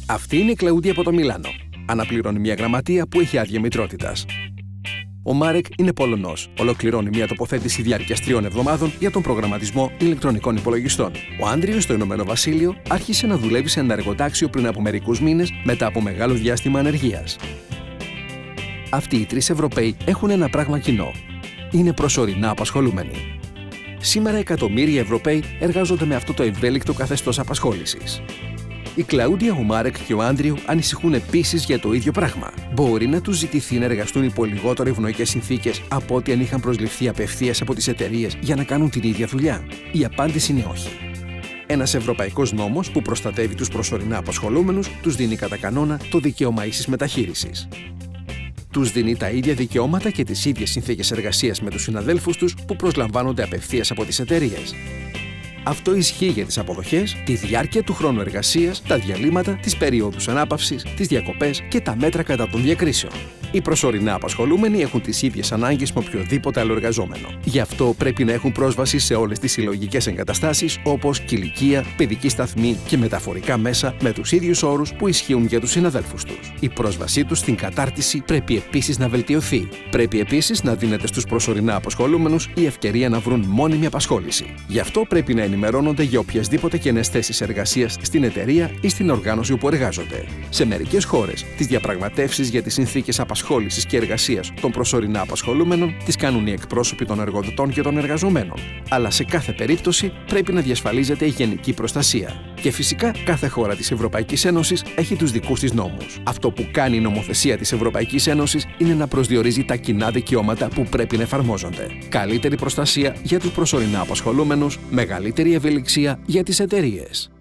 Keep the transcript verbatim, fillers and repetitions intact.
Αυτή είναι η Κλαούντια από το Μιλάνο. Αναπληρώνει μια γραμματεία που έχει άδεια μητρότητας. Ο Μάρεκ είναι Πολωνός. Ολοκληρώνει μια τοποθέτηση διάρκειας τριών εβδομάδων για τον προγραμματισμό ηλεκτρονικών υπολογιστών. Ο Άντριος στο Ηνωμένο Βασίλειο άρχισε να δουλεύει σε ένα εργοτάξιο πριν από μερικούς μήνες μετά από μεγάλο διάστημα ανεργίας. Αυτοί οι τρεις Ευρωπαίοι έχουν ένα πράγμα κοινό. Είναι προσωρινά απασχολούμενοι. Σήμερα εκατομμύρια Ευρωπαίοι εργάζονται με αυτό το ευέλικτο καθεστώς απασχόλησης. Η Κλαούντια, ο Μάρεκ και ο Άντριο ανησυχούν επίσης για το ίδιο πράγμα. Μπορεί να τους ζητηθεί να εργαστούν υπό λιγότερο ευνοϊκές συνθήκες από ό,τι αν είχαν προσληφθεί απευθείας από τις εταιρείες για να κάνουν την ίδια δουλειά? Η απάντηση είναι όχι. Ένας ευρωπαϊκός νόμος που προστατεύει τους προσωρινά απασχολούμενους τους δίνει κατά κανόνα το δικαίωμα ίσης μεταχείρισης. Τους δίνει τα ίδια δικαιώματα και τις ίδιες συνθήκες εργασίας με τους συναδέλφους τους που προσλαμβάνονται απευθείας από τις εταιρείες. Αυτό ισχύει για τις αποδοχές, τη διάρκεια του χρόνου εργασίας, τα διαλύματα, τις περιόδους ανάπαυσης, τις διακοπές και τα μέτρα κατά των διακρίσεων. Οι προσωρινά απασχολούμενοι έχουν τις ίδιες ανάγκες με οποιοδήποτε άλλο εργαζόμενο. Γι' αυτό πρέπει να έχουν πρόσβαση σε όλες τις συλλογικές εγκαταστάσεις όπως κηλικεία, παιδική σταθμή και μεταφορικά μέσα με τους ίδιους όρους που ισχύουν για τους συναδέλφους τους. Η πρόσβασή τους στην κατάρτιση πρέπει επίσης να βελτιωθεί. Πρέπει επίσης να δίνεται στους προσωρινά απασχολούμενους η ευκαιρία να βρουν μόνιμη απασχόληση. Γι' αυτό πρέπει να ενημερώνονται για οποιασδήποτε κενές θέσεις εργασίας στην εταιρεία ή στην οργάνωση όπου εργάζονται. Σε μερικές χώρες, τις διαπραγματεύσεις για τις συνθήκες απασχόλησης και εργασίας των προσωρινά απασχολούμενων τις κάνουν οι εκπρόσωποι των εργοδοτών και των εργαζομένων. Αλλά σε κάθε περίπτωση πρέπει να διασφαλίζεται η γενική προστασία. Και φυσικά κάθε χώρα της Ευρωπαϊκής Ένωσης έχει τους δικούς της νόμους. Αυτό που κάνει η νομοθεσία της Ευρωπαϊκής Ένωσης είναι να προσδιορίζει τα κοινά δικαιώματα που πρέπει να εφαρμόζονται. Καλύτερη προστασία για τους προσωρινά απασχολούμενους, μεγαλύτερη ευελιξία για τις εταιρείες.